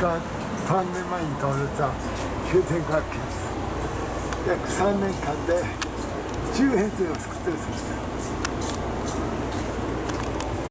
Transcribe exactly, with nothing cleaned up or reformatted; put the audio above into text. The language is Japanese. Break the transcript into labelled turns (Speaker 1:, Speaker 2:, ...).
Speaker 1: がさんねんまえに倒れた急転楽器です。約さんねんかんでじゅうへんせいを作ってるそうです。